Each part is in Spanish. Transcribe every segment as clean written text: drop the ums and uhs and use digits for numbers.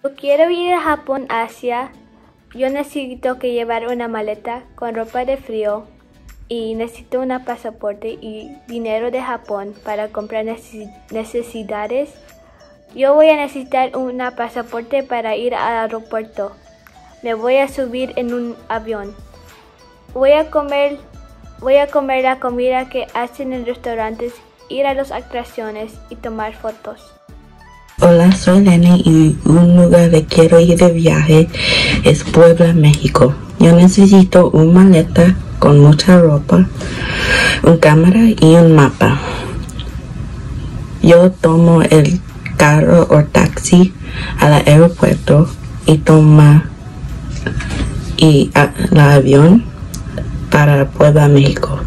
Quiero ir a Japón, Asia. Yo necesito que llevar una maleta con ropa de frío y necesito un pasaporte y dinero de Japón para comprar necesidades. Yo voy a necesitar un pasaporte para ir al aeropuerto. Me voy a subir en un avión. Voy a comer la comida que hacen en restaurantes, ir a las atracciones y tomar fotos. Hola, soy Lenny y un lugar que quiero ir de viaje es Puebla, México. Yo necesito una maleta con mucha ropa, una cámara y un mapa. Yo tomo el carro o taxi al aeropuerto y tomo el avión para Puebla, México.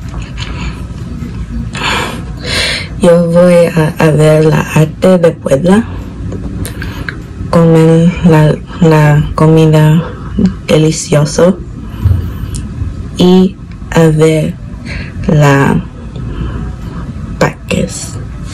Yo voy a ver la arte de Puebla, comer la comida deliciosa y a ver la parques.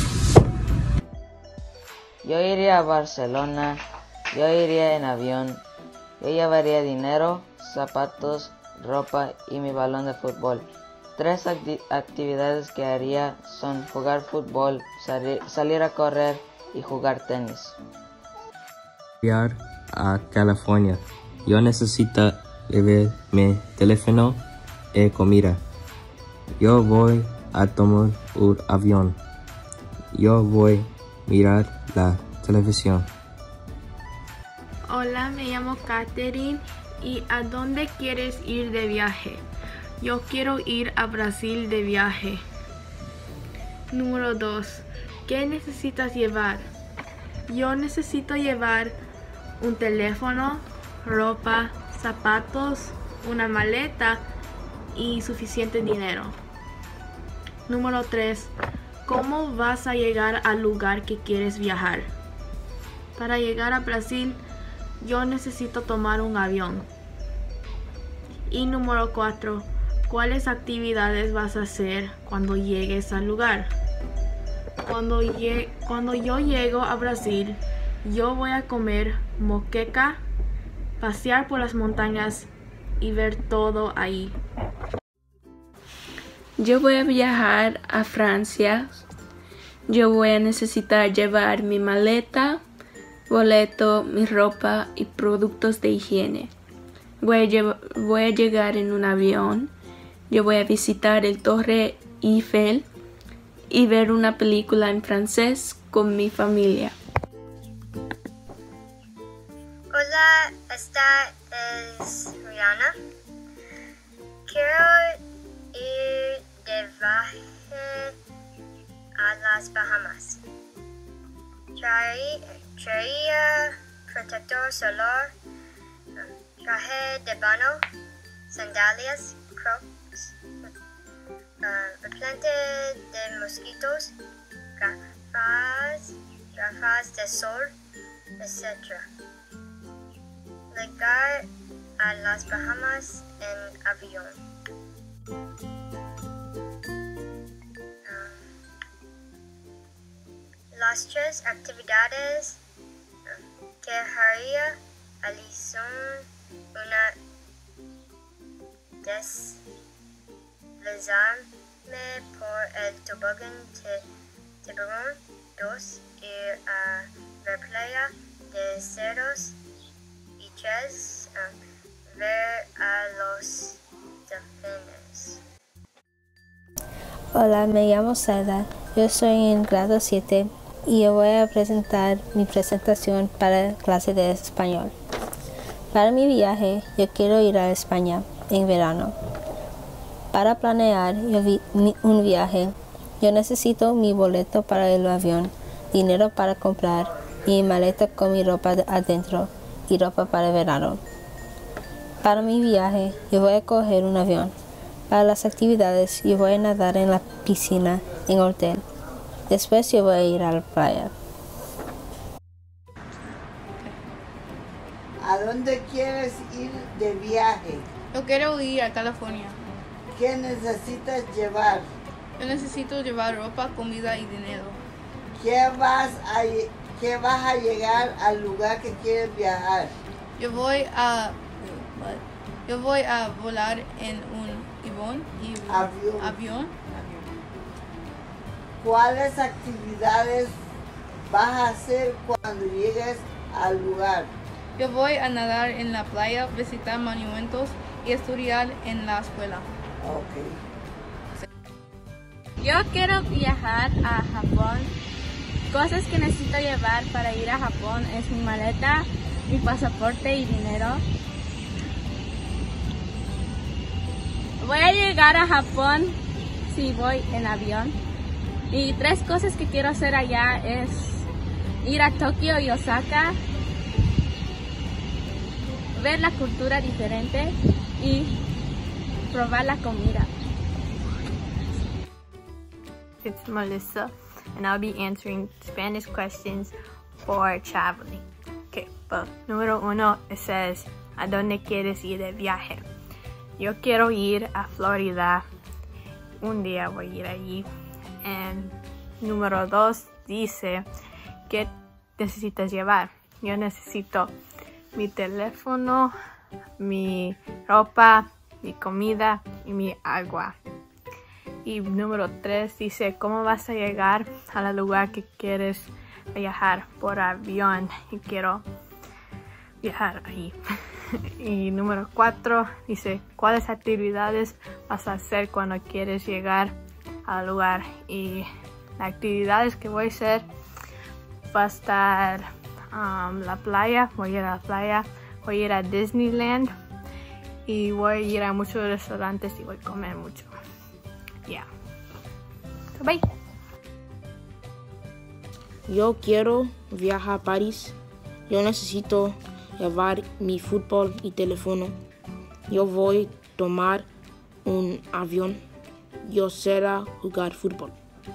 Yo iría a Barcelona, yo iría en avión, yo llevaría dinero, zapatos, ropa y mi balón de fútbol. 3 actividades que haría son jugar fútbol, salir a correr y jugar tenis. Viajar a California. Yo necesito llevar mi teléfono y comida. Yo voy a tomar un avión. Yo voy a mirar la televisión. Hola, me llamo Katherine. ¿Y a dónde quieres ir de viaje? Yo quiero ir a Brasil de viaje. Número 2. ¿Qué necesitas llevar? Yo necesito llevar un teléfono, ropa, zapatos, una maleta y suficiente dinero. Número 3. ¿Cómo vas a llegar al lugar que quieres viajar? Para llegar a Brasil, yo necesito tomar un avión. Y número 4. ¿Cuáles actividades vas a hacer cuando llegues al lugar? Cuando yo llego a Brasil, yo voy a comer moqueca, pasear por las montañas y ver todo ahí. Yo voy a viajar a Francia. Yo voy a necesitar llevar mi maleta, boleto, mi ropa y productos de higiene. Voy a llegar en un avión. Yo voy a visitar el Torre Eiffel y ver una película en francés con mi familia. Hola, esta es Rihanna. Quiero ir de viaje a las Bahamas. Traía protector solar, traje de baño, sandalias, crocs, repelente de mosquitos, gafas de sol, etc. Llegar a las Bahamas en avión. Las 3 actividades que haría son una deslizarme por el tobogán, 2 ir a ver playa de cerros y 3 ver a los delfines. Hola, me llamo Sada. Yo soy en grado 7 y yo voy a presentar mi presentación para clase de español. Para mi viaje, yo quiero ir a España en verano. Para planear un viaje, yo necesito mi boleto para el avión, dinero para comprar y mi maleta con mi ropa adentro y ropa para verano. Para mi viaje, yo voy a coger un avión. Para las actividades, yo voy a nadar en la piscina en el hotel. Después yo voy a ir a la playa. ¿A dónde quieres ir de viaje? Yo quiero ir a California. ¿Qué necesitas llevar? Yo necesito llevar ropa, comida y dinero. ¿Qué vas que vas a llegar al lugar que quieres viajar? Yo voy a volar en un avión. ¿Cuáles actividades vas a hacer cuando llegues al lugar? Yo voy a nadar en la playa, visitar monumentos y estudiar en la escuela. Okay. Yo quiero viajar a Japón. Cosas que necesito llevar para ir a Japón es mi maleta, mi pasaporte y dinero. Voy a llegar a Japón si voy en avión. Y 3 cosas que quiero hacer allá es ir a Tokio y Osaka, ver la cultura diferente y probar la comida. It's Melissa, and I'll be answering Spanish questions for traveling. Okay, but número 1, it says, ¿a dónde quieres ir de viaje? Yo quiero ir a Florida. Un día voy a ir allí. And número 2 dice, ¿qué necesitas llevar? Yo necesito mi teléfono, mi ropa, mi comida y mi agua. Y número 3 dice, ¿cómo vas a llegar al lugar que quieres viajar? Por avión. Y quiero viajar ahí. Y número 4 dice, ¿cuáles actividades vas a hacer cuando quieres llegar al lugar? Y las actividades que voy a hacer va a estar la playa. Voy a ir a la playa, voy a ir a Disneyland y voy a ir a muchos restaurantes y voy a comer mucho. Yeah. So, bye. Yo quiero viajar a París. Yo necesito llevar mi fútbol y teléfono. Yo voy a tomar un avión. Yo será jugar fútbol.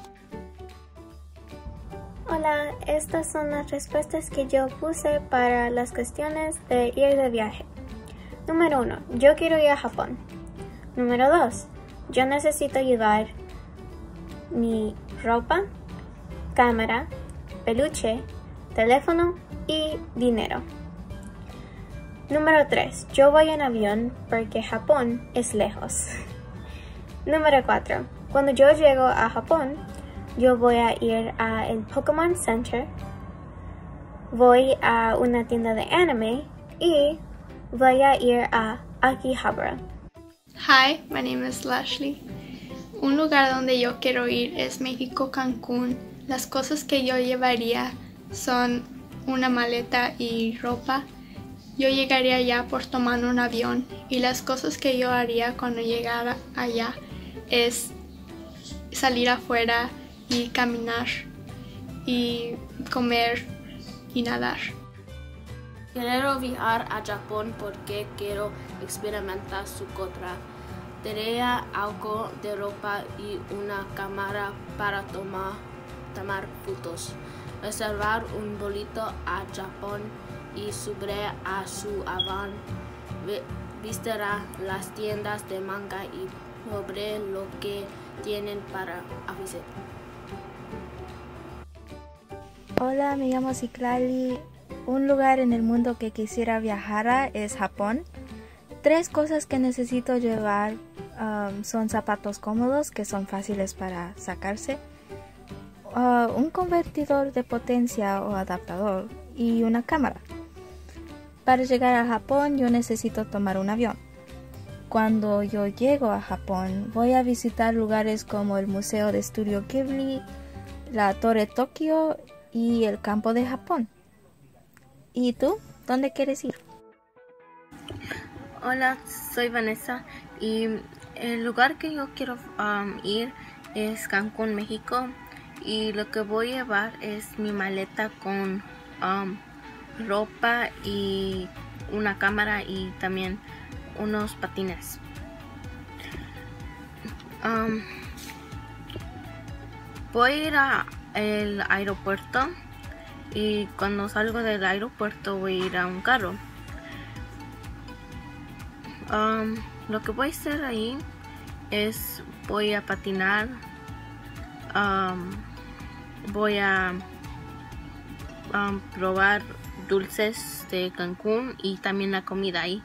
Hola, estas son las respuestas que yo puse para las cuestiones de ir de viaje. Número 1. Yo quiero ir a Japón. Número 2. Yo necesito llevar mi ropa, cámara, peluche, teléfono y dinero. Número 3. Yo voy en avión porque Japón es lejos. Número 4. Cuando yo llego a Japón, yo voy a ir al Pokémon Center, voy a una tienda de anime y voy a ir a Akihabara. Hi, my name is Lashley. Un lugar donde yo quiero ir es México, Cancún. Las cosas que yo llevaría son una maleta y ropa. Yo llegaría allá por tomar un avión y las cosas que yo haría cuando llegara allá es salir afuera y caminar y comer y nadar. Quiero viajar a Japón porque quiero experimentar su cultura. Tendría algo de ropa y una cámara para tomar fotos. Reservar un boleto a Japón y subiré a su avión. Visitará las tiendas de manga y probaré lo que tienen para ofrecer. Hola, me llamo Citlali. Un lugar en el mundo que quisiera viajar a es Japón. 3 cosas que necesito llevar son zapatos cómodos que son fáciles para sacarse, un convertidor de potencia o adaptador y una cámara. Para llegar a Japón yo necesito tomar un avión. Cuando yo llego a Japón voy a visitar lugares como el Museo de Estudio Ghibli, la Torre Tokio y el campo de Japón. ¿Y tú? ¿Dónde quieres ir? Hola, soy Vanessa y el lugar que yo quiero ir es Cancún, México, y lo que voy a llevar es mi maleta con ropa y una cámara y también unos patines. Voy a ir al aeropuerto y cuando salgo del aeropuerto voy a ir a un carro. Lo que voy a hacer ahí es voy a patinar, voy a probar dulces de Cancún y también la comida ahí.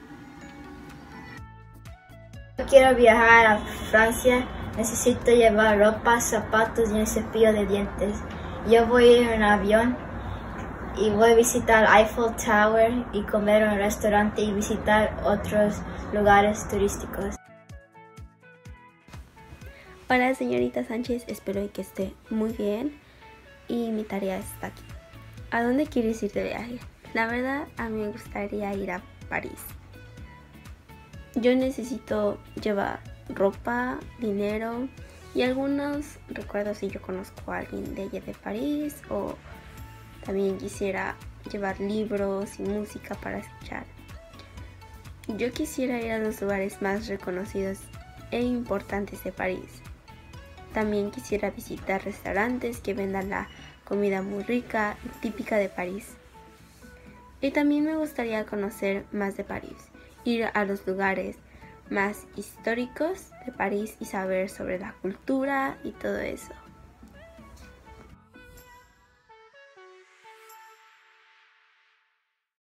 Quiero viajar a Francia, necesito llevar ropa, zapatos y un cepillo de dientes. Yo voy a ir en avión y voy a visitar Eiffel Tower y comer en un restaurante y visitar otros lugares turísticos. Hola señorita Sánchez, espero que esté muy bien y mi tarea está aquí. ¿A dónde quieres ir de viaje? La verdad, a mí me gustaría ir a París. Yo necesito llevar ropa, dinero y algunos recuerdos si yo conozco a alguien de allá de París, o también quisiera llevar libros y música para escuchar. Yo quisiera ir a los lugares más reconocidos e importantes de París. También quisiera visitar restaurantes que vendan la comida muy rica y típica de París. Y también me gustaría conocer más de París, ir a los lugares más históricos de París y saber sobre la cultura y todo eso.